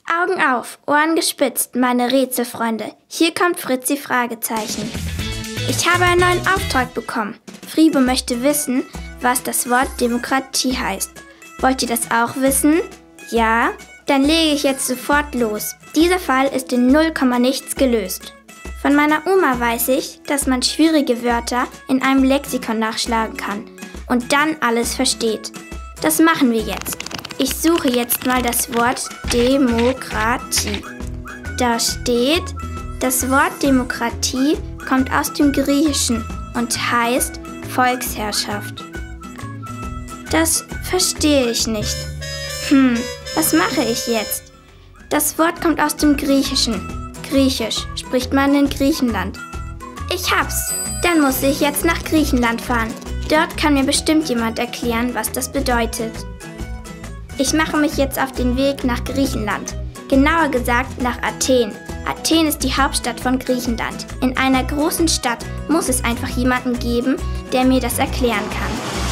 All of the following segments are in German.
Augen auf, Ohren gespitzt, meine Rätselfreunde. Hier kommt Fritzi Fragezeichen. Ich habe einen neuen Auftrag bekommen. Fribo möchte wissen, was das Wort Demokratie heißt. Wollt ihr das auch wissen? Ja? Dann lege ich jetzt sofort los. Dieser Fall ist in 0, nichts gelöst. Von meiner Oma weiß ich, dass man schwierige Wörter in einem Lexikon nachschlagen kann und dann alles versteht. Das machen wir jetzt. Ich suche jetzt mal das Wort Demokratie. Da steht, das Wort Demokratie kommt aus dem Griechischen und heißt Volksherrschaft. Das verstehe ich nicht. Was mache ich jetzt? Das Wort kommt aus dem Griechischen. Griechisch spricht man in Griechenland. Ich hab's. Dann muss ich jetzt nach Griechenland fahren. Dort kann mir bestimmt jemand erklären, was das bedeutet. Ich mache mich jetzt auf den Weg nach Griechenland. Genauer gesagt nach Athen. Athen ist die Hauptstadt von Griechenland. In einer großen Stadt muss es einfach jemanden geben, der mir das erklären kann.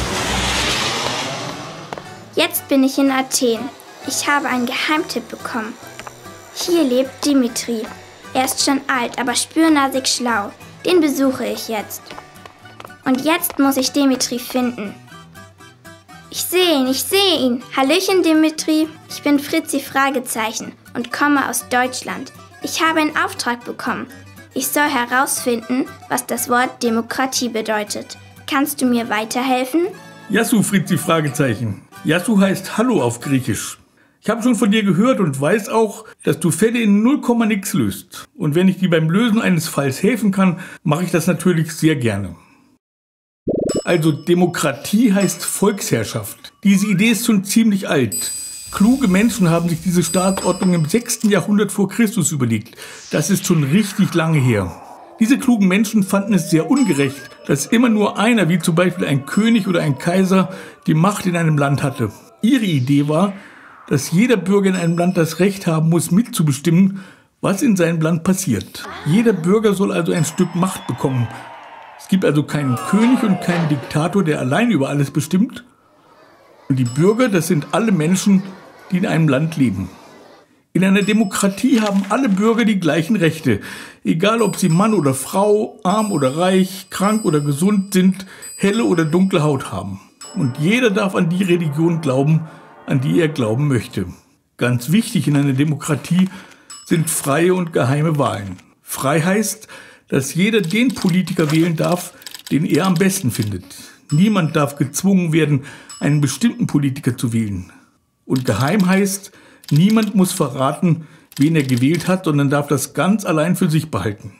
Jetzt bin ich in Athen. Ich habe einen Geheimtipp bekommen. Hier lebt Dimitri. Er ist schon alt, aber spürnasig schlau. Den besuche ich jetzt. Und jetzt muss ich Dimitri finden. Ich sehe ihn. Hallöchen, Dimitri. Ich bin Fritzi Fragezeichen und komme aus Deutschland. Ich habe einen Auftrag bekommen. Ich soll herausfinden, was das Wort Demokratie bedeutet. Kannst du mir weiterhelfen? Yassou, Fritzi Fragezeichen. Yassou heißt Hallo auf Griechisch. Ich habe schon von dir gehört und weiß auch, dass du Fälle in 0, nix löst. Und wenn ich dir beim Lösen eines Falls helfen kann, mache ich das natürlich sehr gerne. Also Demokratie heißt Volksherrschaft. Diese Idee ist schon ziemlich alt. Kluge Menschen haben sich diese Staatsordnung im 6. Jahrhundert vor Christus überlegt. Das ist schon richtig lange her. Diese klugen Menschen fanden es sehr ungerecht, dass immer nur einer, wie zum Beispiel ein König oder ein Kaiser, die Macht in einem Land hatte. Ihre Idee war, dass jeder Bürger in einem Land das Recht haben muss, mitzubestimmen, was in seinem Land passiert. Jeder Bürger soll also ein Stück Macht bekommen. Es gibt also keinen König und keinen Diktator, der allein über alles bestimmt. Und die Bürger, das sind alle Menschen, die in einem Land leben. In einer Demokratie haben alle Bürger die gleichen Rechte, egal ob sie Mann oder Frau, arm oder reich, krank oder gesund sind, helle oder dunkle Haut haben. Und jeder darf an die Religion glauben, an die er glauben möchte. Ganz wichtig in einer Demokratie sind freie und geheime Wahlen. Frei heißt, dass jeder den Politiker wählen darf, den er am besten findet. Niemand darf gezwungen werden, einen bestimmten Politiker zu wählen. Und geheim heißt, niemand muss verraten, wen er gewählt hat, sondern darf das ganz allein für sich behalten.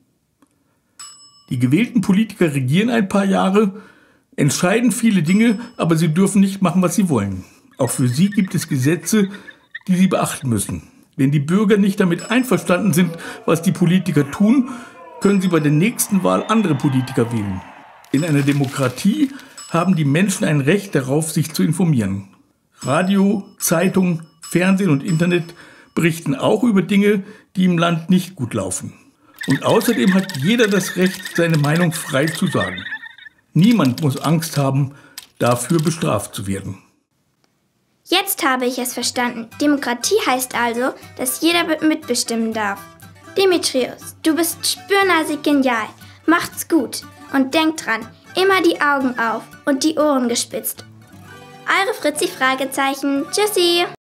Die gewählten Politiker regieren ein paar Jahre, entscheiden viele Dinge, aber sie dürfen nicht machen, was sie wollen. Auch für sie gibt es Gesetze, die sie beachten müssen. Wenn die Bürger nicht damit einverstanden sind, was die Politiker tun, können sie bei der nächsten Wahl andere Politiker wählen. In einer Demokratie haben die Menschen ein Recht darauf, sich zu informieren. Radio, Zeitung, Fernsehen und Internet berichten auch über Dinge, die im Land nicht gut laufen. Und außerdem hat jeder das Recht, seine Meinung frei zu sagen. Niemand muss Angst haben, dafür bestraft zu werden. Jetzt habe ich es verstanden. Demokratie heißt also, dass jeder mitbestimmen darf. Demetrius, du bist spürnasig genial. Macht's gut und denkt dran, immer die Augen auf und die Ohren gespitzt. Eure Fritzi Fragezeichen. Tschüssi!